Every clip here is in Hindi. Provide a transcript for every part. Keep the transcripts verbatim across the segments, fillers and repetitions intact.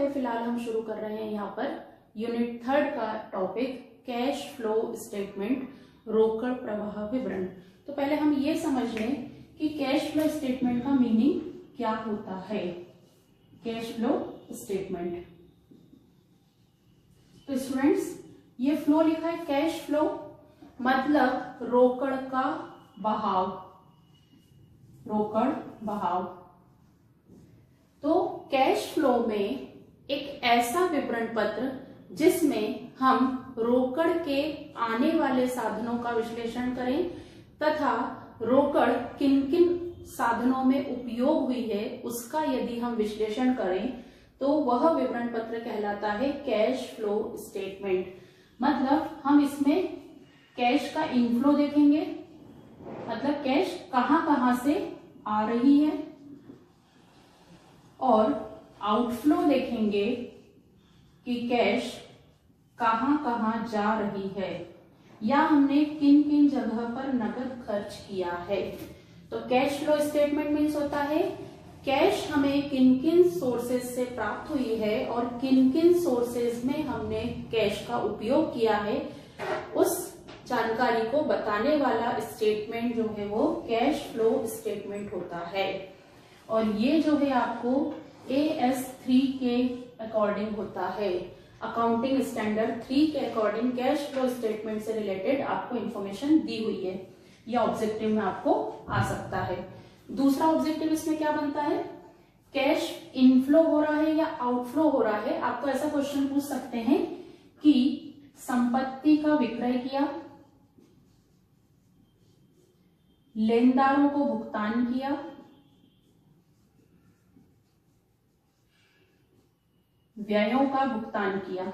अभी फिलहाल हम शुरू कर रहे हैं यहाँ पर यूनिट थर्ड का टॉपिक कैश फ्लो स्टेटमेंट, रोकड़ प्रवाह विवरण। तो पहले हम ये समझ लें कि कैश फ्लो स्टेटमेंट का मीनिंग क्या होता है। कैश फ्लो स्टेटमेंट, तो स्टूडेंट्स ये फ्लो लिखा है कैश फ्लो मतलब रोकड़ का बहाव, रोकड़ बहाव। तो कैश फ्लो में एक ऐसा विवरण पत्र जिसमें हम रोकड़ के आने वाले साधनों का विश्लेषण करें तथा रोकड़ किन किन साधनों में उपयोग हुई है उसका यदि हम विश्लेषण करें तो वह विवरण पत्र कहलाता है कैश फ्लो स्टेटमेंट। मतलब हम इसमें कैश का इनफ्लो देखेंगे, मतलब कैश कहां कहां से आ रही है, और आउटफ्लो देखेंगे कि कैश कहां कहां जा रही है या हमने किन किन जगह पर नकद खर्च किया है। तो कैश फ्लो स्टेटमेंट मीन्स होता है कैश हमें किन किन सोर्सेज से प्राप्त हुई है और किन किन सोर्सेज में हमने कैश का उपयोग किया है, उस जानकारी को बताने वाला स्टेटमेंट जो है वो कैश फ्लो स्टेटमेंट होता है। और ये जो है आपको ए एस थ्री के अकॉर्डिंग होता है, अकाउंटिंग स्टैंडर्ड थ्री के अकॉर्डिंग कैश फ्लो स्टेटमेंट से रिलेटेड आपको इंफॉर्मेशन दी हुई है। यह ऑब्जेक्टिव में आपको आ सकता है। दूसरा ऑब्जेक्टिव इसमें क्या बनता है, कैश इनफ्लो हो रहा है या आउटफ्लो हो रहा है। आपको ऐसा क्वेश्चन पूछ सकते हैं कि संपत्ति का विक्रय किया, लेनदारों को भुगतान किया, व्ययों का भुगतान किया,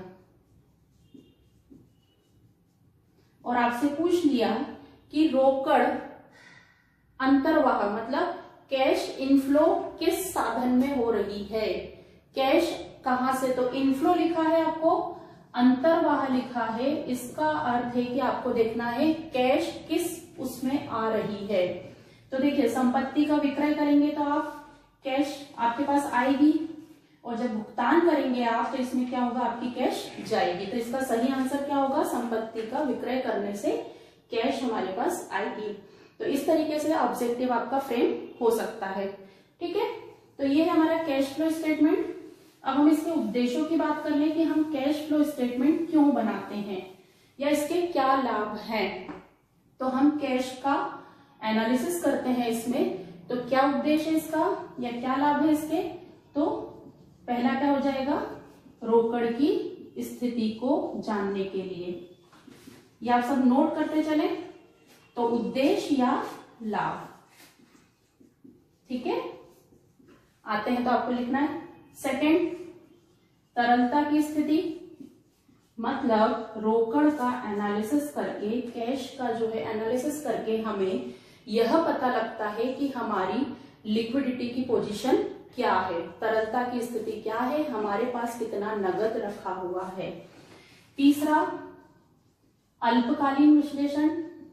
और आपसे पूछ लिया कि रोकड़ अंतर्वाह मतलब कैश इनफ्लो किस साधन में हो रही है। कैश कहां से, तो इनफ्लो लिखा है आपको, अंतर्वाह लिखा है, इसका अर्थ है कि आपको देखना है कैश किस उसमें आ रही है। तो देखिए संपत्ति का विक्रय करेंगे तो आप कैश आपके पास आएगी, और जब भुगतान करेंगे आप तो इसमें क्या होगा, आपकी कैश जाएगी। तो इसका सही आंसर क्या होगा, संपत्ति का विक्रय करने से कैश हमारे पास आएगी। तो इस तरीके से ऑब्जेक्टिव आपका फ्रेम हो सकता है। ठीक है, तो ये है हमारा कैश फ्लो स्टेटमेंट। अब हम इसके उद्देश्यों की बात कर लें कि हम कैश फ्लो स्टेटमेंट क्यों बनाते हैं या इसके क्या लाभ हैं। तो हम कैश का एनालिसिस करते हैं इसमें, तो क्या उद्देश्य है इसका या क्या लाभ है इसके। तो पहला क्या हो जाएगा, रोकड़ की स्थिति को जानने के लिए। ये आप सब नोट करते चले, तो उद्देश्य या लाभ। ठीक है, आते हैं तो आपको लिखना है। सेकंड, तरलता की स्थिति, मतलब रोकड़ का एनालिसिस करके, कैश का जो है एनालिसिस करके हमें यह पता लगता है कि हमारी लिक्विडिटी की पोजीशन क्या है, तरलता की स्थिति क्या है, हमारे पास कितना नगद रखा हुआ है। तीसरा, अल्पकालीन विश्लेषण,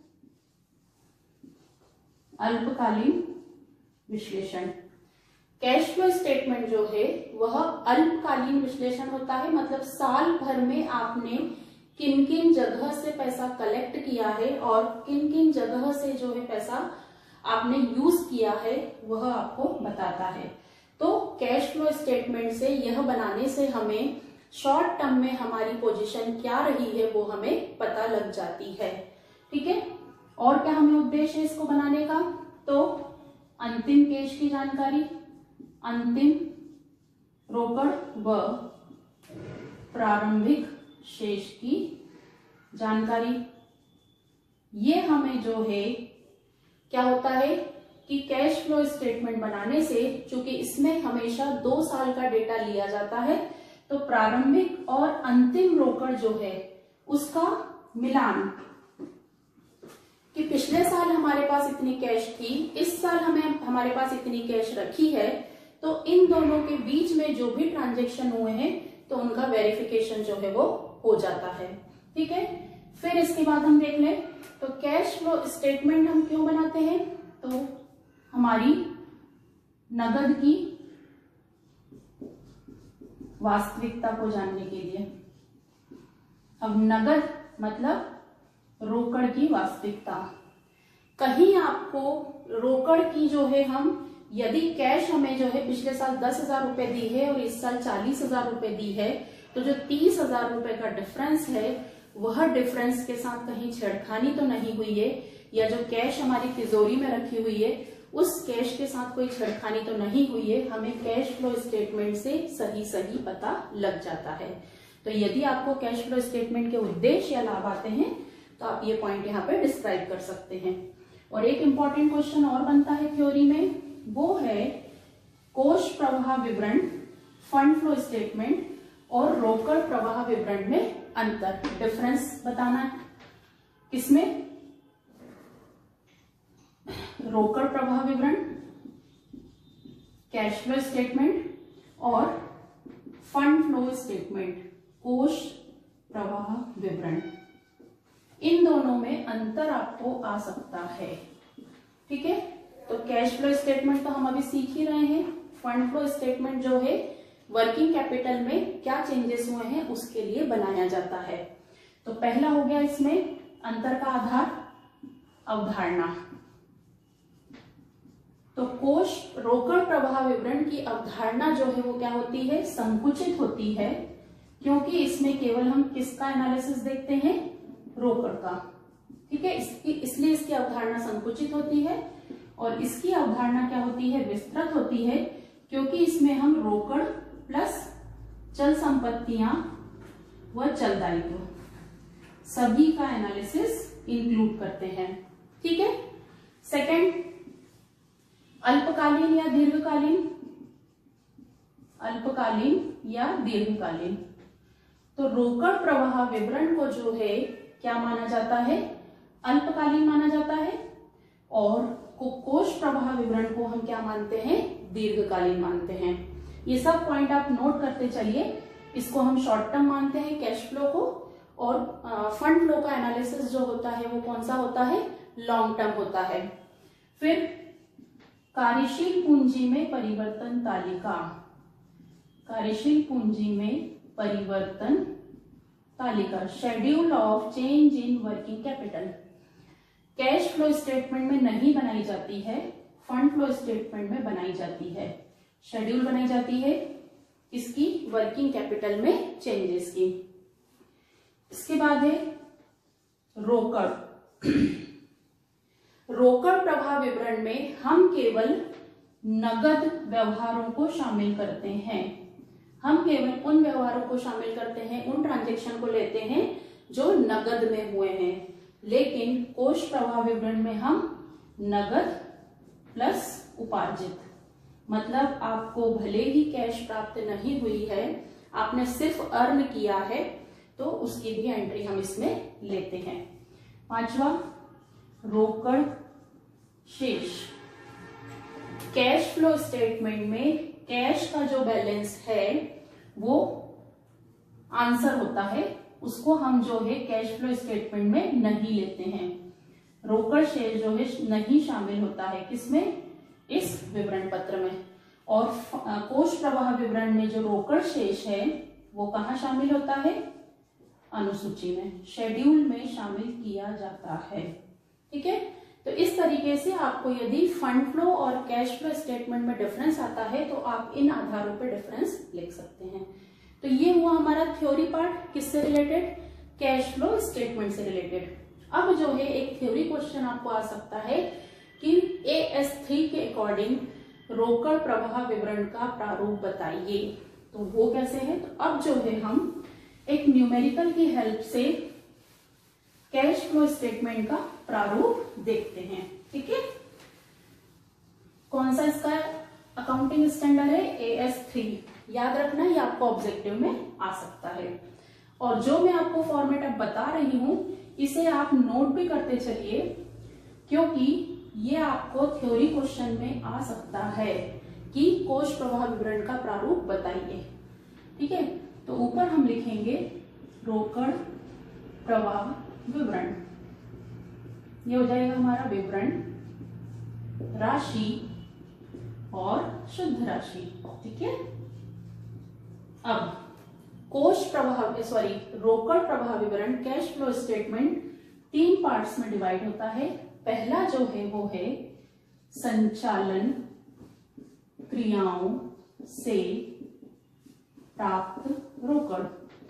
अल्पकालीन विश्लेषण। कैश फ्लो स्टेटमेंट जो है वह अल्पकालीन विश्लेषण होता है, मतलब साल भर में आपने किन किन जगह से पैसा कलेक्ट किया है और किन किन जगह से जो है पैसा आपने यूज किया है वह आपको बताता है। तो कैश फ्लो स्टेटमेंट से यह बनाने से हमें शॉर्ट टर्म में हमारी पोजीशन क्या रही है वो हमें पता लग जाती है। ठीक है, और क्या हमें उद्देश्य है इसको बनाने का, तो अंतिम कैश की जानकारी, अंतिम रोकड़ व प्रारंभिक शेष की जानकारी। ये हमें जो है क्या होता है कि कैश फ्लो स्टेटमेंट बनाने से, चूंकि इसमें हमेशा दो साल का डेटा लिया जाता है, तो प्रारंभिक और अंतिम रोकड़ जो है उसका मिलान, कि पिछले साल हमारे पास इतनी कैश थी, इस साल हमें हमारे पास इतनी कैश रखी है, तो इन दोनों के बीच में जो भी ट्रांजैक्शन हुए हैं तो उनका वेरिफिकेशन जो है वो हो जाता है। ठीक है, फिर इसके बाद हम देख लें तो कैश फ्लो स्टेटमेंट हम क्यों बनाते हैं, तो हमारी नगद की वास्तविकता को जानने के लिए। अब नगद मतलब रोकड़ की वास्तविकता। कहीं आपको रोकड़ की जो है हम यदि कैश हमें जो है पिछले साल दस हजार रुपए दी है और इस साल चालीस हजार रुपए दी है, तो जो तीस हजार रुपए का डिफरेंस है वह डिफरेंस के साथ कहीं छेड़खानी तो नहीं हुई है, या जो कैश हमारी तिजोरी में रखी हुई है उस कैश के साथ कोई छेड़खानी तो नहीं हुई है, हमें कैश फ्लो स्टेटमेंट से सही सही पता लग जाता है। तो यदि आपको कैश फ्लो स्टेटमेंट के उद्देश्य या लाभ आते हैं तो आप ये पॉइंट यहाँ पे डिस्क्राइब कर सकते हैं। और एक इंपॉर्टेंट क्वेश्चन और बनता है थ्योरी में, वो है कोष प्रवाह विवरण, फंड फ्लो स्टेटमेंट और रोकड़ प्रवाह विवरण में अंतर, डिफरेंस बताना है। किसमें? रोकड़ प्रवाह विवरण, कैश फ्लो स्टेटमेंट और फंड फ्लो स्टेटमेंट, कोष प्रवाह विवरण, इन दोनों में अंतर आपको आ सकता है। ठीक है, तो कैश फ्लो स्टेटमेंट तो हम अभी सीख ही रहे हैं। फंड फ्लो स्टेटमेंट जो है वर्किंग कैपिटल में क्या चेंजेस हुए हैं उसके लिए बनाया जाता है। तो पहला हो गया इसमें अंतर का आधार अवधारणा। तो कोष रोकड़ प्रवाह विवरण की अवधारणा जो है वो क्या होती है? संकुचित होती है, क्योंकि इसमें केवल हम किसका एनालिसिस देखते हैं? रोकड़ का। ठीक है, इसकी इसलिए इसकी अवधारणा संकुचित होती है। और इसकी अवधारणा क्या होती है? विस्तृत होती है, क्योंकि इसमें हम रोकड़ प्लस चल संपत्तियां व चल दायित्व सभी का एनालिसिस इंक्लूड करते हैं। ठीक है, सेकंड अल्पकालीन या दीर्घकालीन, अल्पकालीन या दीर्घकालीन। तो रोकड़ प्रवाह विवरण को जो है क्या माना जाता है? अल्पकालीन माना जाता है, और कोष प्रवाह विवरण को हम क्या मानते हैं? दीर्घकालीन मानते हैं। ये सब पॉइंट आप नोट करते चलिए। इसको हम शॉर्ट टर्म मानते हैं कैश फ्लो को, और फंड फ्लो का एनालिसिस जो होता है वो कौन सा होता है? लॉन्ग टर्म होता है। फिर कार्यशील पूंजी में परिवर्तन तालिका, कार्यशील पूंजी में परिवर्तन तालिका, schedule of change in working capital, cash flow statement में नहीं बनाई जाती है, फंड फ्लो स्टेटमेंट में बनाई जाती है। शेड्यूल बनाई जाती है इसकी वर्किंग कैपिटल में चेंजेस की। इसके बाद है रोकड़। रोकड़ प्रवाह विवरण में हम केवल नगद व्यवहारों को शामिल करते हैं। हम केवल उन व्यवहारों को शामिल करते हैं, उन ट्रांजैक्शन को लेते हैं जो नगद में हुए हैं। लेकिन कोष प्रवाह विवरण में हम नगद प्लस उपार्जित, मतलब आपको भले ही कैश प्राप्त नहीं हुई है, आपने सिर्फ अर्न किया है, तो उसकी भी एंट्री हम इसमें लेते हैं। पांचवा रोकड़ शेष। कैश फ्लो स्टेटमेंट में कैश का जो बैलेंस है वो आंसर होता है, उसको हम जो है कैश फ्लो स्टेटमेंट में नहीं लेते हैं। रोकड़ शेष जो है नहीं शामिल होता है किसमें? इस विवरण पत्र में। और कोष प्रवाह विवरण में जो रोकड़ शेष है वो कहाँ शामिल होता है? अनुसूची में, शेड्यूल में शामिल किया जाता है। ठीक है, तो इस तरीके से आपको यदि फंड फ्लो और कैश फ्लो स्टेटमेंट में डिफरेंस आता है तो आप इन आधारों पर डिफरेंस लिख सकते हैं। तो ये हुआ हमारा थ्योरी पार्ट, किससे रिलेटेड? कैश फ्लो स्टेटमेंट से रिलेटेड। अब जो है एक थ्योरी क्वेश्चन आपको आ सकता है कि ए एस थ्री के अकॉर्डिंग रोकड़ प्रवाह विवरण का प्रारूप बताइए। तो वो कैसे है? तो अब जो है हम एक न्यूमेरिकल की हेल्प से कैश फ्लो स्टेटमेंट का प्रारूप देखते हैं। ठीक है, कौन सा इसका अकाउंटिंग स्टैंडर्ड है? A S three. याद रखना, ये आपको ऑब्जेक्टिव में आ सकता है। और जो मैं आपको फॉर्मेट अब बता रही हूं इसे आप नोट भी करते चलिए, क्योंकि ये आपको थ्योरी क्वेश्चन में आ सकता है कि कोष प्रवाह विवरण का प्रारूप बताइए। ठीक है, तो ऊपर हम लिखेंगे रोकड़ प्रवाह विवरण, ये हो जाएगा हमारा विवरण, राशि और शुद्ध राशि। ठीक है, अब कोष प्रवाह सॉरी रोकड़ प्रवाह विवरण कैश फ्लो स्टेटमेंट तीन पार्ट्स में डिवाइड होता है। पहला जो है वो है संचालन क्रियाओं से प्राप्त रोकड़,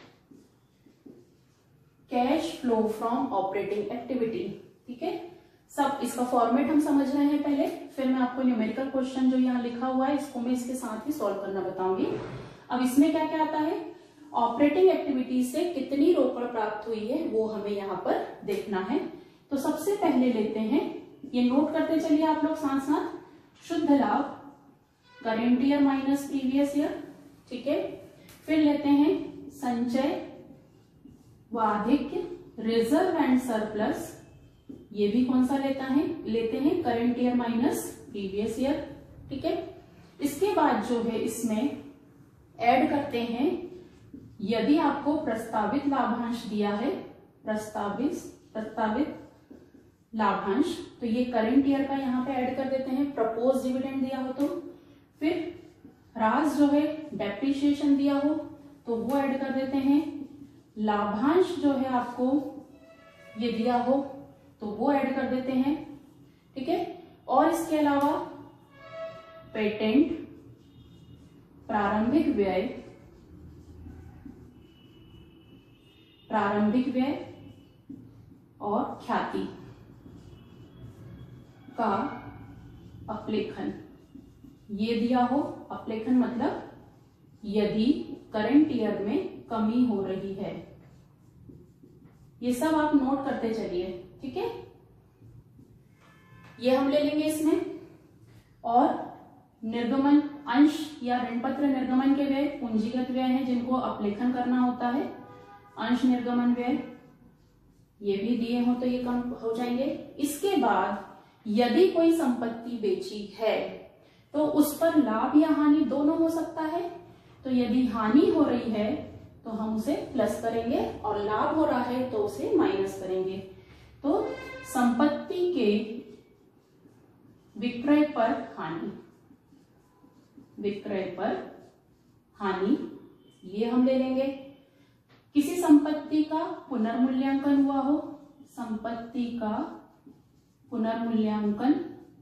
cash flow from operating activity. ठीक है, सब इसका फॉर्मेट हम समझ रहे हैं पहले, फिर मैं आपको न्यूमेरिकल क्वेश्चन जो यहाँ लिखा हुआ है इसको मैं इसके साथ ही सॉल्व करना बताऊंगी। अब इसमें क्या क्या आता है, ऑपरेटिंग एक्टिविटी से कितनी रोकड़ प्राप्त हुई है वो हमें यहाँ पर देखना है। तो सबसे पहले लेते हैं, ये नोट करते चलिए आप लोग साथ साथ, शुद्ध लाभ current year minus previous year. ठीक है, फिर लेते हैं संचय वाधिक्य रिजर्व एंड सरप्लस, ये भी कौन सा लेता है लेते हैं current year minus previous year. ठीक है, इसके बाद जो है इसमें ऐड करते हैं, यदि आपको प्रस्तावित लाभांश दिया है, प्रस्तावित प्रस्तावित लाभांश, तो ये करंट ईयर का यहाँ पे ऐड कर देते हैं, प्रपोज डिविडेंड दिया हो तो। फिर ह्रास जो है डेप्रिसिएशन दिया हो तो वो ऐड कर देते हैं, लाभांश जो है आपको ये दिया हो तो वो ऐड कर देते हैं। ठीक है, और इसके अलावा पेटेंट प्रारंभिक व्यय प्रारंभिक व्यय और ख्याति का अपलेखन ये दिया हो। अपलेखन मतलब यदि करंट ईयर में कमी हो रही है, ये सब आप नोट करते चलिए। ठीक है, ये हम ले लेंगे इसमें। और निर्गमन अंश या ऋणपत्र निर्गमन के व्यय पूंजीगत व्यय हैं जिनको अपलेखन करना होता है। अंश निर्गमन व्यय ये भी दिए हो तो ये कम हो जाएंगे। इसके बाद यदि कोई संपत्ति बेची है तो उस पर लाभ या हानि दोनों हो सकता है। तो यदि हानि हो रही है तो हम उसे प्लस करेंगे और लाभ हो रहा है तो उसे माइनस करेंगे। तो संपत्ति के विक्रय पर हानि, विक्रय पर हानि ये हम ले लेंगे। किसी संपत्ति का पुनर्मूल्यांकन हुआ हो, संपत्ति का पुनर्मूल्यांकन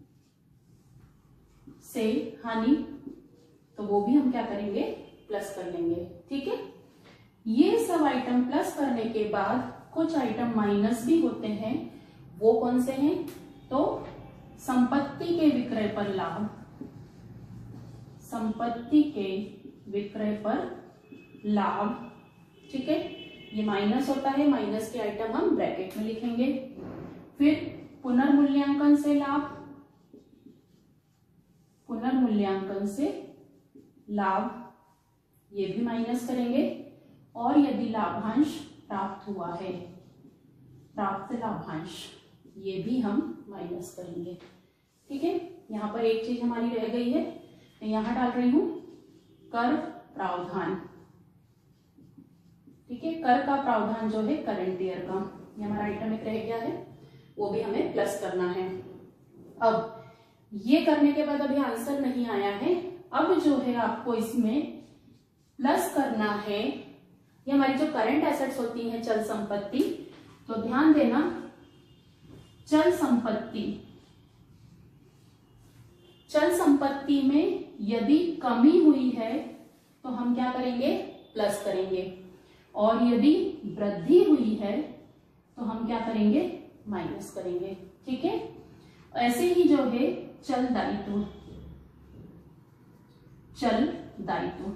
से हानि, तो वो भी हम क्या करेंगे प्लस कर लेंगे। ठीक है, ये सब आइटम प्लस करने के बाद कुछ आइटम माइनस भी होते हैं, वो कौन से हैं, तो संपत्ति के विक्रय पर लाभ, संपत्ति के विक्रय पर लाभ। ठीक है, ये माइनस होता है, माइनस के आइटम हम ब्रैकेट में लिखेंगे। फिर पुनर्मूल्यांकन से लाभ, पुनर्मूल्यांकन से लाभ ये भी माइनस करेंगे। और यदि लाभांश प्राप्त हुआ है, प्राप्त लाभांश ये भी हम माइनस करेंगे। ठीक है, यहाँ पर एक चीज हमारी रह गई है, मैं यहाँ डाल रही हूं कर प्रावधान। ठीक है, कर का प्रावधान जो है करंट ईयर का, ये हमारा आइटम एक रह गया है, वो भी हमें प्लस करना है। अब ये करने के बाद अभी आंसर नहीं आया है, अब जो है आपको इसमें प्लस करना है, ये हमारी जो करंट एसेट्स होती हैं चल संपत्ति, तो ध्यान देना चल संपत्ति, चल संपत्ति में यदि कमी हुई है तो हम क्या करेंगे प्लस करेंगे, और यदि वृद्धि हुई है तो हम क्या करेंगे माइनस करेंगे। ठीक है, ऐसे ही जो है चल दायित्व, चल दायित्व,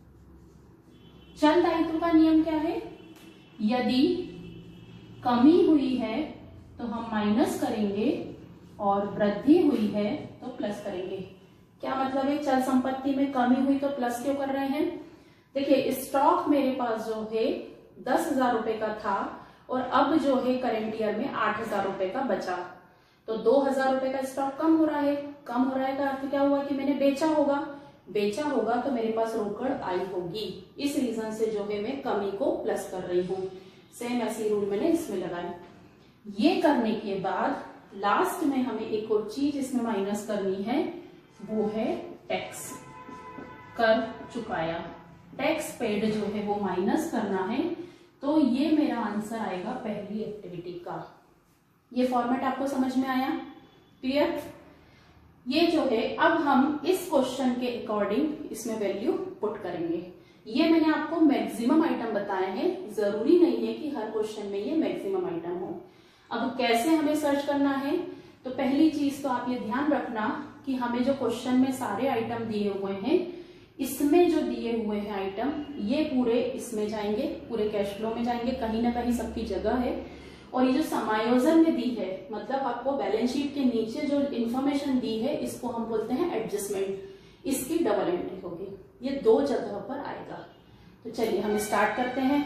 चल दायित्व का नियम क्या है, यदि कमी हुई है तो हम माइनस करेंगे और वृद्धि हुई है तो प्लस करेंगे। क्या मतलब है, चल संपत्ति में कमी हुई तो प्लस क्यों कर रहे हैं, देखिए स्टॉक मेरे पास जो है दस हजार रुपए का था और अब जो है करंट ईयर में आठ हजार रुपए का बचा, तो दो हजार रुपए का स्टॉक कम हो रहा है। कम हो रहा है का अर्थ क्या हुआ कि मैंने बेचा होगा, बेचा होगा तो मेरे पास रोकड़ आई होगी, इस रीजन से जो है मैं कमी को प्लस कर रही हूँ। सेम ऐसी रूल मैंने इसमें लगाया। ये करने के बाद लास्ट में हमें एक और चीज इसमें माइनस करनी है, वो है टैक्स, कर चुकाया। टैक्स पेड जो है वो माइनस करना है, तो ये मेरा आंसर आएगा पहली एक्टिविटी का। ये फॉर्मेट आपको समझ में आया? क्लियर? ये जो है अब हम इस क्वेश्चन के अकॉर्डिंग इसमें वैल्यू पुट करेंगे। ये मैंने आपको मैक्सिमम आइटम बताए हैं, जरूरी नहीं है कि हर क्वेश्चन में ये मैक्सिमम आइटम हो। अब कैसे हमें सर्च करना है, तो पहली चीज तो आप ये ध्यान रखना कि हमें जो क्वेश्चन में सारे आइटम दिए हुए हैं, इसमें जो दिए हुए हैं आइटम, ये पूरे इसमें जाएंगे, पूरे कैश फ्लो में जाएंगे, कहीं ना कहीं सबकी जगह है। और ये जो समायोजन में दी है, मतलब आपको बैलेंस शीट के नीचे जो इंफॉर्मेशन दी है, इसको हम बोलते हैं एडजस्टमेंट, इसकी डबल एंट्री होगी, ये दो जगह पर आएगा। तो चलिए हम स्टार्ट करते हैं।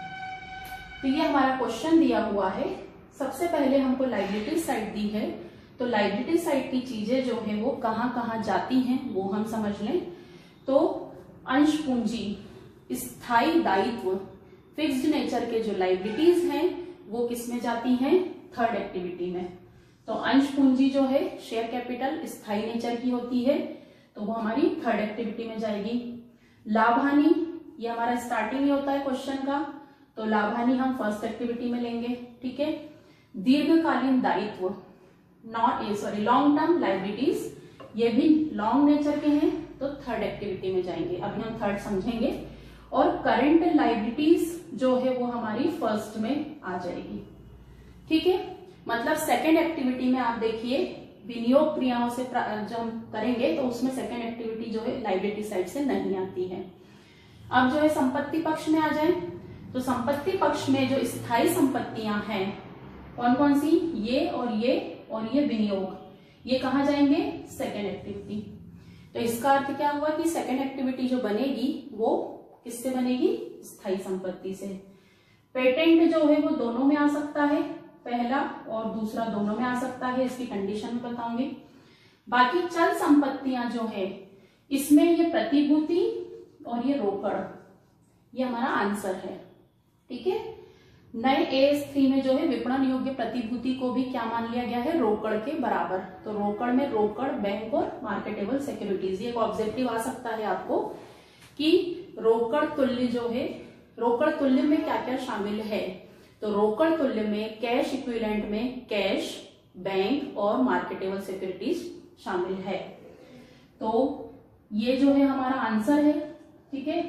तो ये हमारा क्वेश्चन दिया हुआ है। सबसे पहले हमको लायबिलिटी साइड दी है, तो लायबिलिटी साइड की चीजें जो है वो कहाँ कहाँ जाती हैं वो हम समझ लें। तो अंश पूंजी, स्थायी दायित्व, फिक्स्ड नेचर के जो लायबिलिटीज हैं वो किस में जाती हैं? थर्ड एक्टिविटी में। तो अंश पूंजी जो है शेयर कैपिटल स्थायी नेचर की होती है, तो वो हमारी थर्ड एक्टिविटी में जाएगी। लाभ हानि, ये हमारा स्टार्टिंग में होता है क्वेश्चन का, तो लाभ हानि हम फर्स्ट एक्टिविटी में लेंगे। ठीक है। दीर्घकालीन दायित्व, not sorry long term liabilities, ये भी लॉन्ग नेचर के हैं, तो थर्ड एक्टिविटी में जाएंगे। अभी हम थर्ड समझेंगे। और करंट लायबिलिटीज जो है वो हमारी फर्स्ट में आ जाएगी। ठीक है। मतलब सेकेंड एक्टिविटी में आप देखिए विनियोग क्रियाओं से जो हम करेंगे तो उसमें सेकेंड एक्टिविटी जो है लायबिलिटी साइड से नहीं आती है। अब जो है संपत्ति पक्ष में आ जाए, तो संपत्ति पक्ष में जो स्थायी संपत्तियां हैं कौन कौन सी? ये और ये और ये विनियोग, ये कहाँ जाएंगे? Second activity. तो इसका अर्थ क्या हुआ कि सेकेंड एक्टिविटी जो बनेगी वो किससे बनेगी? स्थायी संपत्ति से। पेटेंट जो है वो दोनों में आ सकता है, पहला और दूसरा दोनों में आ सकता है, इसकी कंडीशन में बताऊंगी। बाकी चल संपत्तियां जो है इसमें ये प्रतिभूति और ये रोकड़, ये हमारा आंसर है। ठीक है। नए एस थ्री में जो है विपणन योग्य प्रतिभूति को भी क्या मान लिया गया है? रोकड़ के बराबर। तो रोकड़ में रोकड़, बैंक और मार्केटेबल सिक्योरिटीज, ये एक ऑब्जेक्टिव आ सकता है आपको कि रोकड़ तुल्य जो है, रोकड़ तुल्य में क्या क्या शामिल है। तो रोकड़ तुल्य में कैश इक्विवेलेंट में कैश, बैंक और मार्केटेबल सिक्योरिटीज शामिल है। तो ये जो है हमारा आंसर है। ठीक है।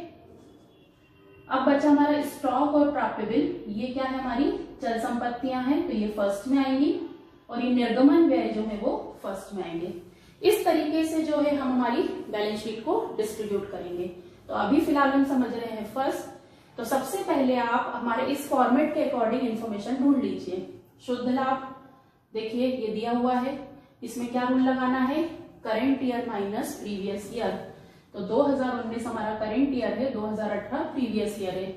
अब बचा हमारा स्टॉक और प्राप्य बिल, ये क्या है? हमारी चल संपत्तियां हैं, तो ये फर्स्ट में आएंगी, और ये निर्गमन व्यय जो है वो फर्स्ट में आएंगे। इस तरीके से जो है हम हमारी बैलेंस शीट को डिस्ट्रीब्यूट करेंगे। तो अभी फिलहाल हम समझ रहे हैं फर्स्ट। तो सबसे पहले आप हमारे इस फॉर्मेट के अकॉर्डिंग इंफॉर्मेशन ढूंढ लीजिए। शुद्ध लाभ देखिए ये दिया हुआ है, इसमें क्या रूल लगाना है? Current year minus previous year. तो दो हज़ार उन्नीस हमारा करेंट ईयर है, दो हज़ार अठारह प्रीवियस ईयर है।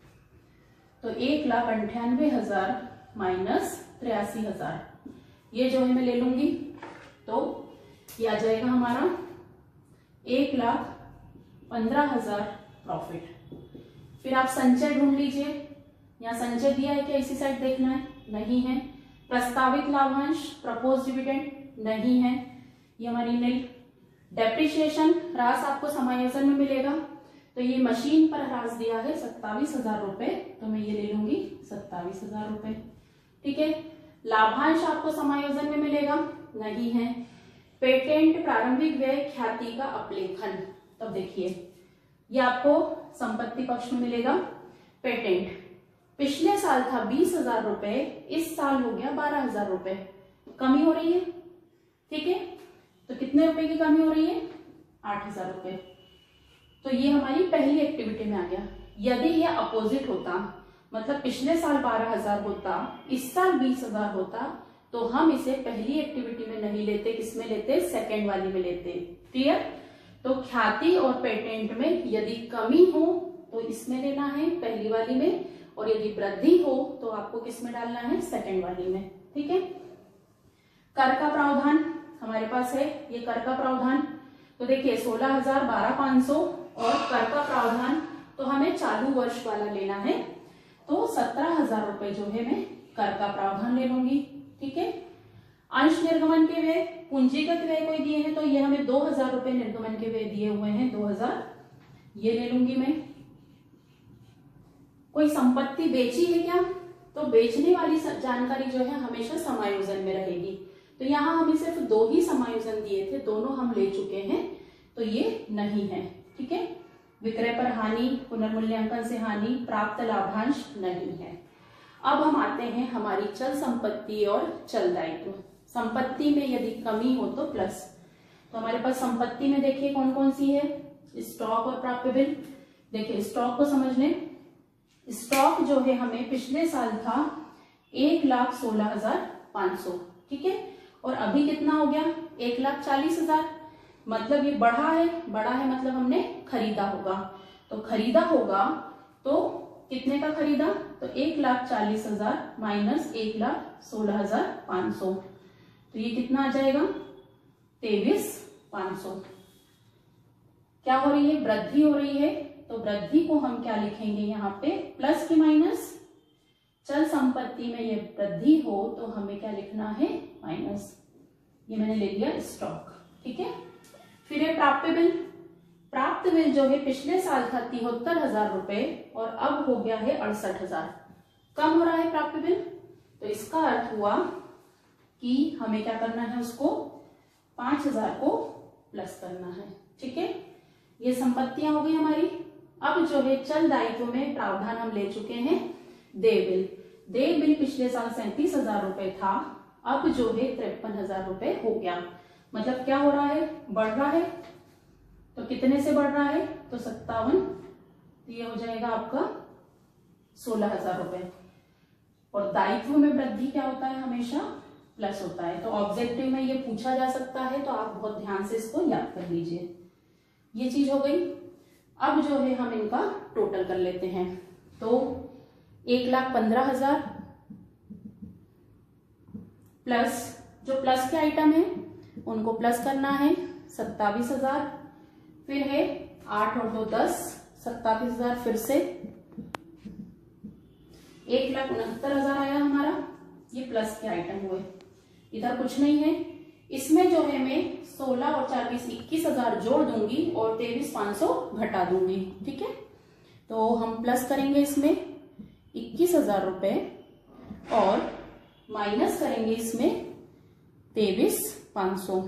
तो एक लाख अंठानवे हजार माइनस तिरासी हजार, ये जो है मैं ले लूंगी, तो ये आ जाएगा हमारा एक लाख पंद्रह हजार प्रॉफिट। फिर आप संचय ढूंढ लीजिए, यहाँ संचय दिया है क्या? इसी साइड देखना है, नहीं है। प्रस्तावित लाभांश, प्रपोज डिविडेंड, नहीं है, ये हमारी नहीं। डेप्रिसिएशन ह्रास आपको समायोजन में मिलेगा, तो ये मशीन पर ह्रास दिया है सत्तावीस हजार रुपए, तो मैं ये ले लूंगी सत्तावीस हजार रुपए। ठीक है। लाभांश आपको समायोजन में मिलेगा, नहीं है। पेटेंट प्रारंभिक व्यय ख्याति का अपलेखन, तब देखिए ये आपको संपत्ति पक्ष में मिलेगा। पेटेंट पिछले साल था बीस हजार रुपए, इस साल हो गया बारह हजार रुपए, कमी हो रही है। ठीक है। तो कितने रुपए की कमी हो रही है? आठ हजार रुपए। तो ये हमारी पहली एक्टिविटी में आ गया। यदि ये अपोजिट होता, मतलब पिछले साल बारह हजार होता, इस साल बीस हजार होता, तो हम इसे पहली एक्टिविटी में नहीं लेते, किसमें लेते? सेकेंड वाली में लेते। क्लियर? तो ख्याति और पेटेंट में यदि कमी हो तो इसमें लेना है पहली वाली में, और यदि वृद्धि हो तो आपको किसमें डालना है? सेकेंड वाली में। ठीक है। कर का प्रावधान हमारे पास है, ये कर का प्रावधान, तो देखिए सोलह हजार, बारह पांच सौ, और कर का प्रावधान तो हमें चालू वर्ष वाला लेना है, तो सत्रह हजार रुपए जो है मैं कर का प्रावधान ले लूंगी। ठीक है। अंश निर्गमन के व्यय, पूंजीगत व्यय कोई दिए हैं, तो ये हमें दो हजार रुपए निर्गमन के व्यय दिए हुए हैं, दो हजार, ये ले लूंगी मैं। कोई संपत्ति बेची है क्या, तो बेचने वाली जानकारी जो है हमेशा समायोजन में रहेगी। तो यहाँ हमें सिर्फ दो ही समायोजन दिए थे, दोनों हम ले चुके हैं, तो ये नहीं है। ठीक है, विक्रय पर हानि, पुनर्मूल्यांकन से हानि, प्राप्त लाभांश नहीं है। अब हम आते हैं हमारी चल संपत्ति और चल दायित्व। संपत्ति में यदि कमी हो तो प्लस। तो हमारे पास संपत्ति में देखिए कौन कौन सी है, स्टॉक और प्राप्य बिल। देखिए स्टॉक को समझ लें। स्टॉक जो है हमें पिछले साल था एक लाख सोलह हजार पांच सौ, ठीक है, और अभी कितना हो गया, एक लाख चालीस हजार। मतलब ये बढ़ा है, बढ़ा है मतलब हमने खरीदा होगा। तो खरीदा होगा तो कितने का खरीदा, तो एक लाख चालीस हजार माइनस एक लाख सोलह हजार पांच सौ, तो ये कितना आ जाएगा, तेईस पांच सौ। क्या हो रही है, वृद्धि हो रही है। तो वृद्धि को हम क्या लिखेंगे यहाँ पे, प्लस की माइनस। चल संपत्ति में ये वृद्धि हो तो हमें क्या लिखना है, माइनस। ये मैंने ले लिया स्टॉक। ठीक है, फिर है प्राप्य बिल। प्राप्त बिल जो है पिछले साल था तिहत्तर हजार रुपए और अब हो गया है अड़सठ हजार, कम हो रहा है प्राप्य बिल। तो इसका अर्थ हुआ कि हमें क्या करना है, उसको पांच हजार को प्लस करना है। ठीक है, ये संपत्तियां हो गई हमारी। अब जो है चल दायित्व में प्रावधान हम ले चुके हैं, देय बिल। देय बिल पिछले साल सैंतीस हजार रुपए था, अब जो है तिरपन हजार रुपए हो गया। मतलब क्या हो रहा है, बढ़ रहा है। तो कितने से बढ़ रहा है, तो सत्तावन, तो ये हो जाएगा आपका सोलह हजार रुपए। और दायित्व में वृद्धि क्या होता है, हमेशा प्लस होता है। तो ऑब्जेक्टिव में ये पूछा जा सकता है, तो आप बहुत ध्यान से इसको याद कर लीजिए। ये चीज हो गई। अब जो है हम इनका टोटल कर लेते हैं। तो एक लाख पंद्रह हजार प्लस जो प्लस के आइटम है उनको प्लस करना है, सत्तावीस हजार। फिर है आठ और दो दस, सत्तावीस हजार फिर से एक लाख उनहत्तर हजार आया हमारा। ये प्लस के आइटम हुए। इधर कुछ नहीं है। इसमें जो है मैं सोलह और चार बीस इक्कीस हजार जोड़ दूंगी और तेईस पांच सौ घटा दूंगी। ठीक है, तो हम प्लस करेंगे इसमें इक्कीस हजार रुपए और माइनस करेंगे इसमें तेईस पांच सौ।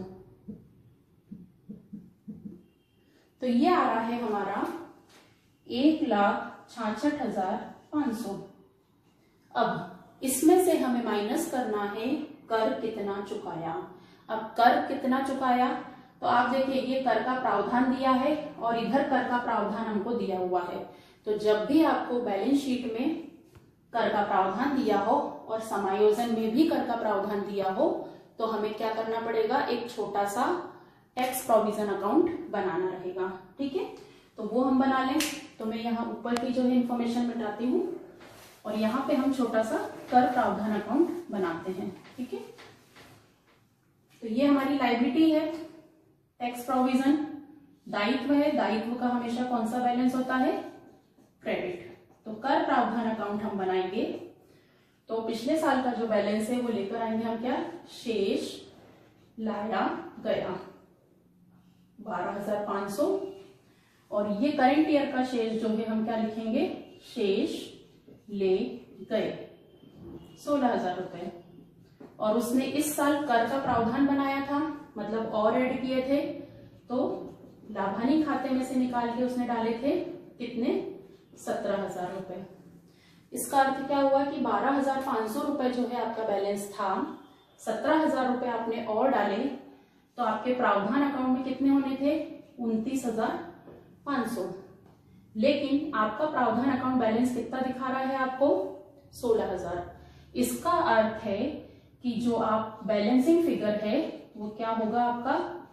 तो ये आ रहा है हमारा एक लाख छाछठ हजार पांच सौ। अब इसमें से हमें माइनस करना है कर कितना चुकाया। अब कर कितना चुकाया, तो आप देखिए ये कर का प्रावधान दिया है और इधर कर का प्रावधान हमको दिया हुआ है। तो जब भी आपको बैलेंस शीट में कर का प्रावधान दिया हो और समायोजन में भी कर का प्रावधान दिया हो, तो हमें क्या करना पड़ेगा, एक छोटा सा टैक्स प्रोविजन अकाउंट बनाना रहेगा। ठीक है, तो वो हम बना लें। तो मैं यहाँ ऊपर की जो है इंफॉर्मेशन मिटाती हूँ और यहाँ पे हम छोटा सा कर प्रावधान अकाउंट बनाते हैं। ठीक है, तो ये हमारी लायबिलिटी है, टैक्स प्रोविजन। दायित्व है, दायित्व का हमेशा कौन सा बैलेंस होता है, क्रेडिट। तो कर प्रावधान अकाउंट हम बनाएंगे तो पिछले साल का जो बैलेंस है वो लेकर आएंगे हम, क्या, शेष लाया गया बारह हजार पांच सौ। और ये करेंट ईयर का शेष जो है हम क्या लिखेंगे, शेष ले गए सोलह हजार रुपए। और उसने इस साल कर का प्रावधान बनाया था, मतलब और ऐड किए थे, तो लाभानी खाते में से निकाल के उसने डाले थे कितने, सत्रह हजार रुपए। इसका अर्थ क्या हुआ कि बारह हजार पांच सौ रुपए जो है आपका बैलेंस था, सत्रह हजार रुपए आपने और डाले, तो आपके प्रावधान अकाउंट में कितने होने थे, उनतीस हजार पांच सौ। लेकिन आपका प्रावधान अकाउंट बैलेंस कितना दिखा रहा है आपको, सोलह हजार। इसका अर्थ है कि जो आप बैलेंसिंग फिगर है वो क्या होगा, आपका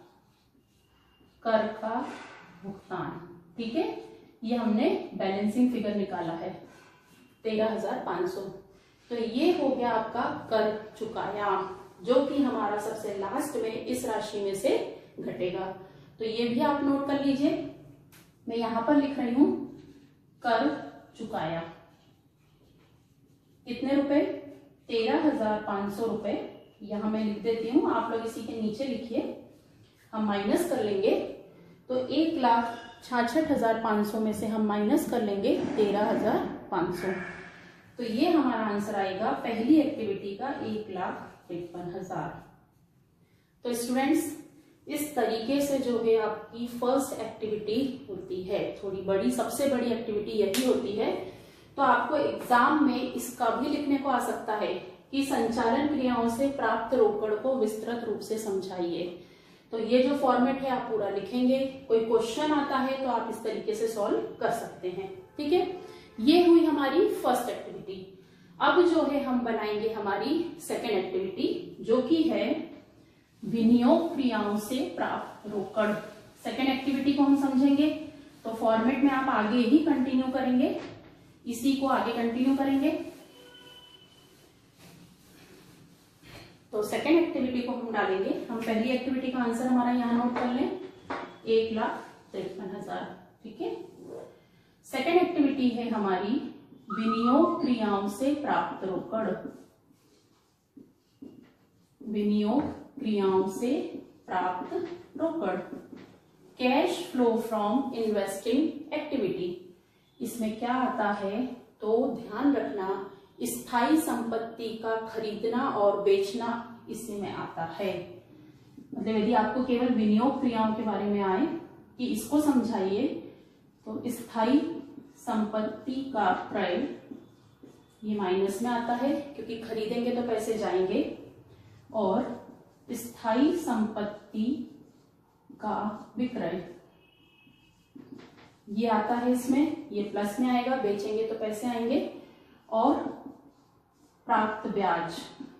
कर का भुगतान। ठीक है, ये हमने बैलेंसिंग फिगर निकाला है तेरह हजार पांच सौ। तो ये हो गया आपका कर चुकाया, जो कि हमारा सबसे लास्ट में इस राशि में से घटेगा। तो ये भी आप नोट कर लीजिए। मैं यहां पर लिख रही हूं कर चुकाया कितने रुपए, तेरह हजार पांच सौ रुपए। यहां मैं लिख देती हूं, आप लोग इसी के नीचे लिखिए। हम माइनस कर लेंगे तो एक लाख छाछठ हजार पाँच सौ में से हम माइनस कर लेंगे तेरह हजार पाँच सौ, तो ये हमारा आंसर आएगा पहली एक्टिविटी का एक लाख तिरपन हजार। तो स्टूडेंट्स, इस तरीके से जो है आपकी फर्स्ट एक्टिविटी होती है, थोड़ी बड़ी, सबसे बड़ी एक्टिविटी यही होती है। तो आपको एग्जाम में इसका भी लिखने को आ सकता है कि संचालन क्रियाओं से प्राप्त रोकड़ को विस्तृत रूप से समझाइए। तो ये जो फॉर्मेट है आप पूरा लिखेंगे, कोई क्वेश्चन आता है तो आप इस तरीके से सॉल्व कर सकते हैं। ठीक है, ये हुई हमारी फर्स्ट एक्टिविटी। अब जो है हम बनाएंगे हमारी सेकेंड एक्टिविटी, जो कि है विनियोग क्रियाओं से प्राप्त रोकड़। सेकेंड एक्टिविटी को हम समझेंगे, तो फॉर्मेट में आप आगे ही कंटिन्यू करेंगे, इसी को आगे कंटिन्यू करेंगे। तो सेकेंड एक्टिविटी को हम डालेंगे, हम पहली एक्टिविटी का आंसर हमारा यहां नोट कर लें, एक लाख तिरपन हजार। ठीक है, सेकेंड एक्टिविटी है हमारी विनियोग क्रियाओं से प्राप्त रोकड़। विनियोग क्रियाओं से प्राप्त रोकड़, cash flow from investing activity. इसमें क्या आता है, तो ध्यान रखना स्थायी संपत्ति का खरीदना और बेचना इसमें आता है। मतलब यदि आपको केवल विनियोग क्रियाओं के बारे में आए कि इसको समझाइए, तो स्थायी संपत्ति का क्रय ये माइनस में आता है क्योंकि खरीदेंगे तो पैसे जाएंगे, और स्थायी संपत्ति का विक्रय ये आता है इसमें, ये प्लस में आएगा, बेचेंगे तो पैसे आएंगे, और प्राप्त ब्याज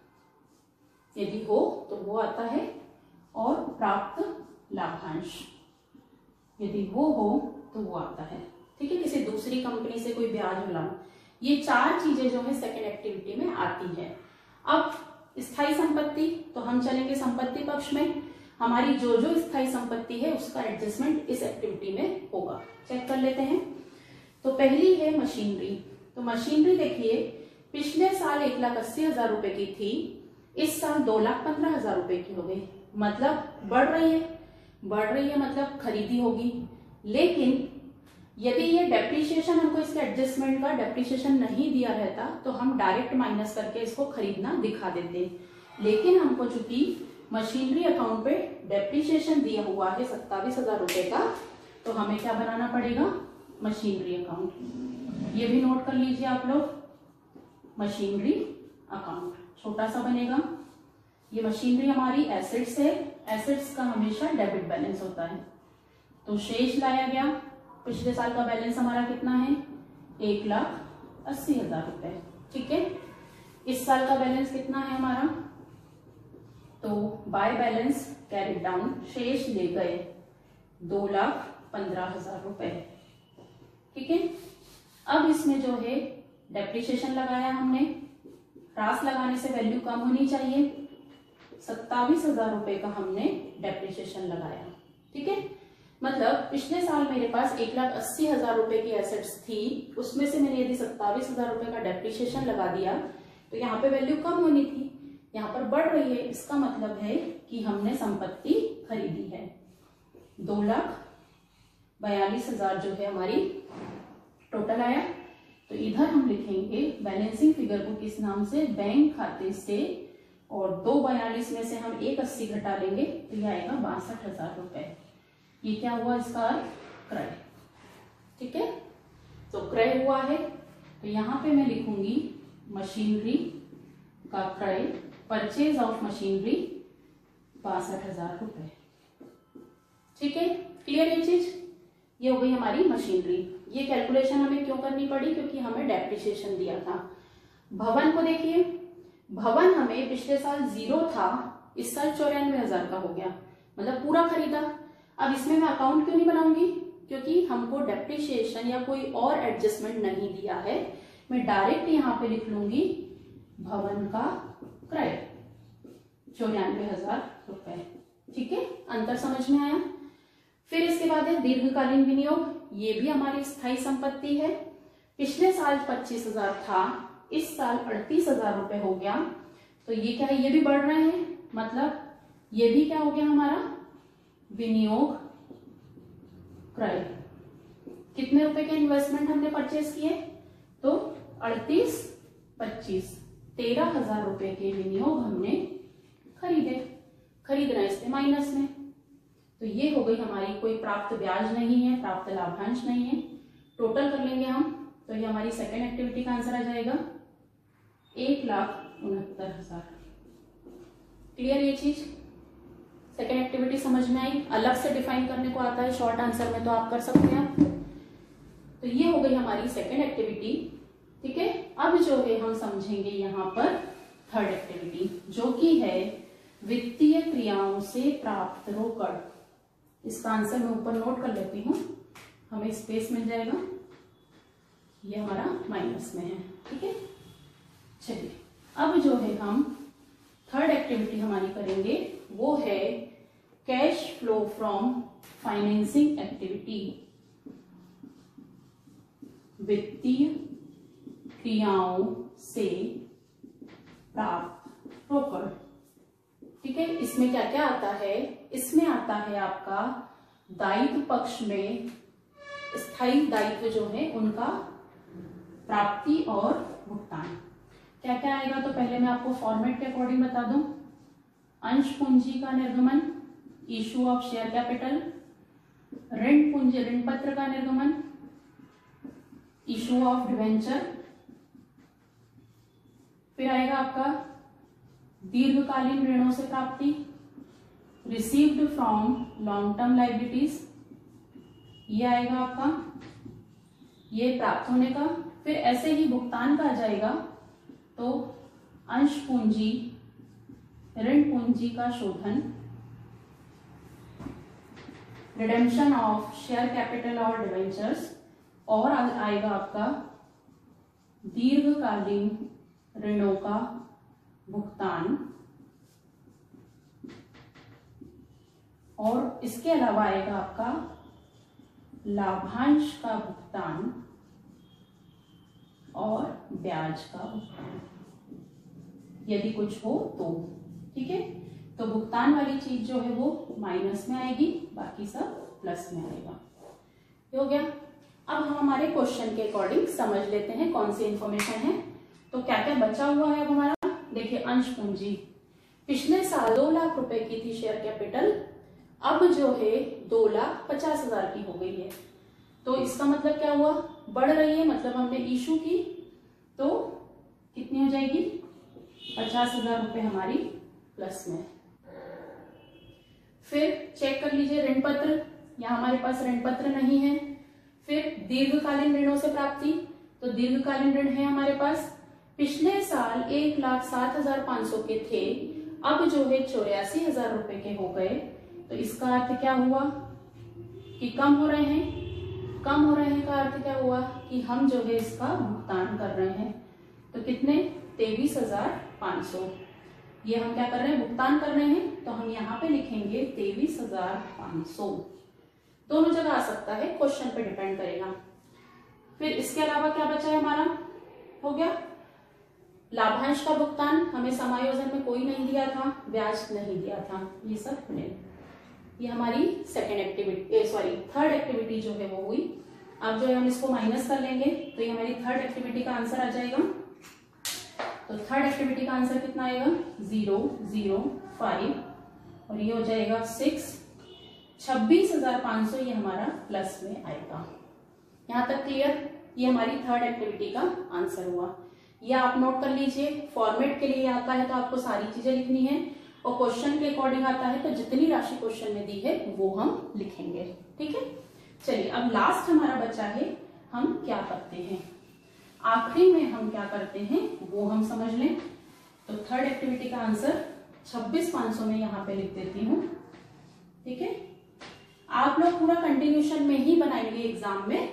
यदि हो तो वो आता है, और प्राप्त लाभांश यदि वो हो तो वो आता है। ठीक है, किसी दूसरी कंपनी से कोई ब्याज मिला, ये चार चीजें जो है सेकेंड एक्टिविटी में आती है। अब स्थायी संपत्ति, तो हम चलेंगे संपत्ति पक्ष में। हमारी जो जो स्थायी संपत्ति है उसका एडजस्टमेंट इस एक्टिविटी में होगा, चेक कर लेते हैं। तो पहली है मशीनरी। तो मशीनरी देखिए, पिछले साल एक लाख अस्सी हजार रुपए की थी, इस साल दो लाख पंद्रह हजार रुपए की हो गई, मतलब बढ़ रही है। बढ़ रही है मतलब खरीदी होगी, लेकिन यदि ये डेप्रिसिएशन हमको इसके एडजस्टमेंट का डेप्रिसिएशन नहीं दिया रहता तो हम डायरेक्ट माइनस करके इसको खरीदना दिखा देते, लेकिन हमको चूंकि मशीनरी अकाउंट पे डेप्रिसिएशन दिया हुआ है सत्तावीस हजार रुपए का, तो हमें क्या बनाना पड़ेगा, मशीनरी अकाउंट। ये भी नोट कर लीजिए आप लोग, मशीनरी अकाउंट छोटा सा बनेगा। ये मशीनरी हमारी एसेट्स है, एसेट्स का हमेशा डेबिट बैलेंस होता है। तो शेष लाया गया, पिछले साल का बैलेंस हमारा कितना है, एक लाख अस्सी हजार रुपए। ठीक है, इस साल का बैलेंस कितना है हमारा, तो बाय बैलेंस कैरी डाउन, शेष ले गए दो लाख पंद्रह हजार रुपए। ठीक है, अब इसमें जो है डेप्रिसिएशन लगाया हमने, ह्रास लगाने से वैल्यू कम होनी चाहिए, सत्तावीस हजार रुपए का हमने डेप्रिसिएशन लगाया। ठीक है, मतलब पिछले साल मेरे पास एक लाख अस्सी हजार रुपए की एसेट्स थी, उसमें से मैंने यदि सत्तावीस हजार रुपए का डेप्रिसिएशन लगा दिया तो यहाँ पे वैल्यू कम होनी थी, यहाँ पर बढ़ रही है। इसका मतलब है कि हमने संपत्ति खरीदी है। दो लाख बयालीस हजार जो है हमारी टोटल आया। तो इधर हम लिखेंगे बैलेंसिंग फिगर को किस नाम से, बैंक खाते से, और दो बयालीस में से हम एक अस्सी घटा लेंगे तो यह आएगा बासठ हजार रुपए। ये क्या हुआ, इसका क्रय। ठीक है, तो क्रय हुआ है, तो यहाँ पे मैं लिखूंगी मशीनरी का क्रय, परचेज ऑफ मशीनरी बासठ हजार रुपए। ठीक है, क्लियर ये चीज, ये हो गई हमारी मशीनरी। ये कैलकुलेशन हमें क्यों करनी पड़ी, क्योंकि हमें डेप्रिसिएशन दिया था। भवन को देखिए, भवन हमें पिछले साल जीरो था, इस साल चौरानवे हजार का हो गया, मतलब पूरा खरीदा। अब इसमें मैं अकाउंट क्यों नहीं बनाऊंगी, क्योंकि हमको डेप्रिसिएशन या कोई और एडजस्टमेंट नहीं दिया है। मैं डायरेक्ट यहाँ पे लिख लूंगी भवन का क्रय चौरानवे हजार रुपए। ठीक है, अंतर समझ में आया। फिर इसके बाद है दीर्घकालीन विनियोग, ये भी हमारी स्थायी संपत्ति है। पिछले साल पच्चीस हजार था, इस साल अड़तीस हजार रुपए हो गया, तो ये क्या है, ये भी बढ़ रहे हैं, मतलब ये भी क्या हो गया हमारा विनियोग क्रय। कितने रुपए के इन्वेस्टमेंट हमने परचेस किए, तो अड़तीस पच्चीस तेरह हजार रुपए के विनियोग हमने खरीदे। खरीदना इससे माइनस में, तो ये हो गई हमारी, कोई प्राप्त ब्याज नहीं है, प्राप्त लाभांश नहीं है। टोटल कर लेंगे हम, तो ये हमारी सेकेंड एक्टिविटी का आंसर आ जाएगा एक लाख उनहत्तर हजार। क्लियर ये चीज? सेकेंड एक्टिविटी समझ में आई? अलग से डिफाइन करने को आता है शॉर्ट आंसर में, तो आप कर सकते हैं। तो ये हो गई हमारी सेकेंड एक्टिविटी, ठीक है। अब जो है हम समझेंगे यहाँ पर थर्ड एक्टिविटी, जो कि है वित्तीय क्रियाओं से प्राप्त रोकड़। इसका आंसर मैं ऊपर नोट कर लेती हूँ, हमें स्पेस मिल जाएगा। ये हमारा माइनस में है, ठीक है। चलिए अब जो है हम थर्ड एक्टिविटी हमारी करेंगे, वो है cash flow from financing activity, वित्तीय क्रियाओं से प्राप्त रोकड़, ठीक है। इसमें क्या क्या आता है? इसमें आता है आपका दायित्व पक्ष में स्थायी दायित्व जो है उनका प्राप्ति और भुगतान। क्या क्या आएगा, तो पहले मैं आपको फॉर्मेट के अकॉर्डिंग बता दूं। अंश पूंजी का निर्गमन, इशू ऑफ शेयर कैपिटल, ऋण पूंजी ऋण पत्र का निर्गमन, इशू ऑफ डिवेंचर, फिर आएगा आपका दीर्घकालीन ऋणों से प्राप्ति, received from long term liabilities, ये आएगा आपका ये प्राप्त होने का। फिर ऐसे ही भुगतान का आ जाएगा, तो अंश पूंजी ऋण पूंजी का शोधन, रिडेम्पशन ऑफ शेयर कैपिटल और डिवेंचर्स, और आएगा आपका दीर्घकालीन ऋणों का भुगतान, और इसके अलावा आएगा आपका लाभांश का भुगतान और ब्याज का भुगतान, यदि कुछ हो तो, ठीक है। तो भुगतान वाली चीज जो है वो माइनस में आएगी, बाकी सब प्लस में आएगा। हो गया। अब हम हमारे क्वेश्चन के अकॉर्डिंग समझ लेते हैं कौन सी इंफॉर्मेशन है। तो क्या क्या बचा हुआ है अब हमारा, देखिए अंश पूंजी पिछले साल दो लाख रुपए की थी शेयर कैपिटल, अब जो है दो लाख पचास हजार की हो गई है। तो इसका मतलब क्या हुआ, बढ़ रही है, मतलब हमने इशू की तो कितनी हो जाएगी, पचास हजार रुपए हमारी प्लस में। फिर चेक कर लीजिए ऋण पत्र, यहाँ हमारे पास ऋण पत्र नहीं है। फिर दीर्घकालीन ऋणों से प्राप्ति, तो दीर्घकालीन ऋण है हमारे पास, पिछले साल एक लाख सात हजार पांच सौ के थे, अब जो है चौरासी हजार रुपए के हो गए। तो इसका अर्थ क्या हुआ कि कम हो रहे हैं। कम हो रहे हैं का अर्थ क्या हुआ कि हम जो है इसका भुगतान कर रहे हैं। तो कितने, तेईस हजार पांच सौ, ये हम क्या कर रहे हैं, भुगतान कर रहे हैं। तो हम यहाँ पे लिखेंगे तेईस हजार पांच सौ। दोनों जगह आ सकता है, क्वेश्चन पे डिपेंड करेगा। फिर इसके अलावा क्या बचा है हमारा, हो गया लाभांश का भुगतान, हमें समायोजन में कोई नहीं दिया था, ब्याज नहीं दिया था, ये सब मिले। ये हमारी second activity sorry third activity जो है वो हुई। अब जो है हम इसको माइनस कर लेंगे, तो ये हमारी थर्ड एक्टिविटी का आंसर आ जाएगा। तो थर्ड एक्टिविटी का आंसर कितना आएगा, जीरो जीरो फाइव, और ये हो जाएगा सिक्स, छब्बीस हजार पांच सौ ये हमारा प्लस में आएगा। यहाँ तक क्लियर, ये हमारी थर्ड एक्टिविटी का आंसर हुआ। ये आप नोट कर लीजिए, फॉर्मेट के लिए आता है तो आपको सारी चीजें लिखनी है, और क्वेश्चन के अकॉर्डिंग आता है तो जितनी राशि क्वेश्चन में दी है वो हम लिखेंगे, ठीक है। चलिए अब लास्ट हमारा बचा है, हम क्या करते हैं, आखिरी में हम क्या करते हैं वो हम समझ लें। तो थर्ड एक्टिविटी का आंसर छब्बीस पांच सौ में यहाँ पे लिख देती हूँ, ठीक है। आप लोग पूरा कंटिन्यूशन में ही बनाएंगे एग्जाम में।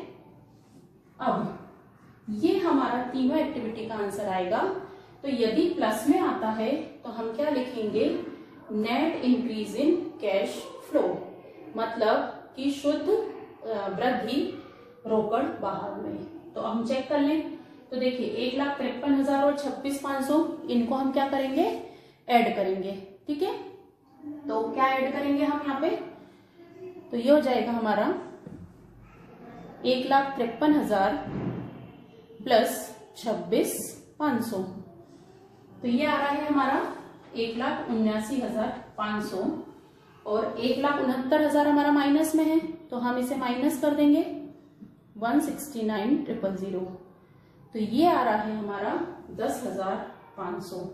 अब ये हमारा तीनों एक्टिविटी का आंसर आएगा। तो यदि प्लस में आता है तो हम क्या लिखेंगे, net increase in cash flow, मतलब कि शुद्ध वृद्धि रोकड़ बहाव में। तो हम चेक कर लें, तो देखिए एक लाख तिरपन हजार और छब्बीस पांच सौ, इनको हम क्या करेंगे, ऐड करेंगे, ठीक है। तो क्या ऐड करेंगे हम यहाँ पे, तो ये हो जाएगा हमारा एक लाख तिरपन हजार प्लस छब्बीस पांच सौ, तो ये आ रहा है हमारा एक लाख उन्यासी हजार पांच सौ। और एक लाख उनहत्तर हजार हमारा माइनस में है, तो हम इसे माइनस कर देंगे one sixty nine triple zero, तो ये आ रहा है हमारा दस हजार पांच सौ।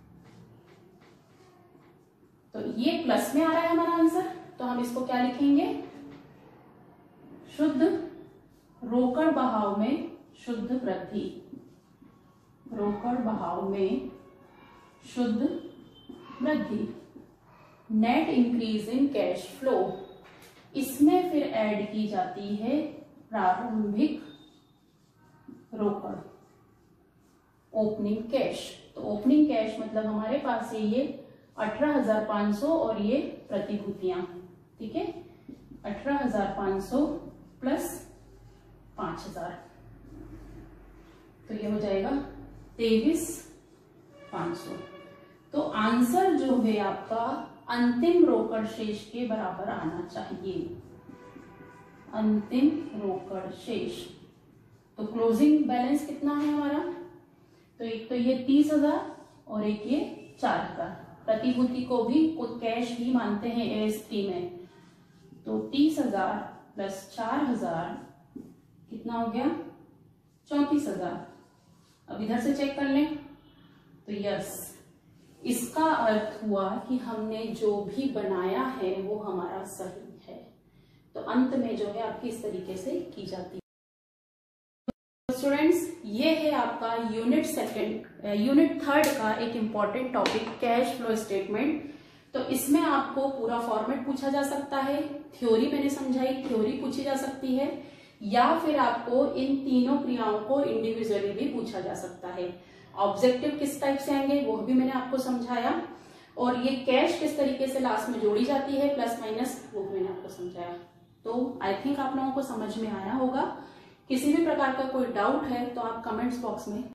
तो ये प्लस में आ रहा है हमारा आंसर, तो हम इसको क्या लिखेंगे, शुद्ध रोकड़ बहाव में शुद्ध वृद्धि, रोकड़ बहाव में शुद्ध वृद्धि, net increase in cash flow, इसमें फिर ऐड की जाती है प्रारंभिक रोकड़, ओपनिंग कैश। तो ओपनिंग कैश मतलब हमारे पास है ये अठारह हजार पांच सौ और ये प्रतिभूतियां, ठीक है, अठारह हजार पांच सौ प्लस पांच हजार, तो ये हो जाएगा तेईस पांच सौ। तो आंसर जो है आपका अंतिम रोकड़ शेष के बराबर आना चाहिए, अंतिम रोकड़ शेष। तो क्लोजिंग बैलेंस कितना है हमारा, तो एक तो ये तीस हजार और एक ये चार हजार, प्रतिभूति को भी कुछ कैश ही मानते हैं एस थ्री में, तो तीस हजार प्लस चार हजार कितना हो गया, चौंतीस हजार। अब इधर से चेक कर लें, तो यस, इसका अर्थ हुआ कि हमने जो भी बनाया है वो हमारा सही है। तो अंत में जो है आपकी इस तरीके से की जाती है। स्टूडेंट्स, ये है आपका यूनिट सेकंड यूनिट थर्ड का एक important topic, cash flow statement. तो इसमें आपको पूरा फॉर्मेट पूछा जा सकता है, थ्योरी मैंने समझाई, थ्योरी पूछी जा सकती है, या फिर आपको इन तीनों क्रियाओं को इंडिविजुअली भी पूछा जा सकता है। ऑब्जेक्टिव किस टाइप से आएंगे वो भी मैंने आपको समझाया, और ये कैश किस तरीके से लास्ट में जोड़ी जाती है, प्लस माइनस, वो भी मैंने आपको समझाया। तो आई थिंक आप लोगों को समझ में आया होगा। किसी भी प्रकार का कोई डाउट है तो आप कमेंट्स बॉक्स में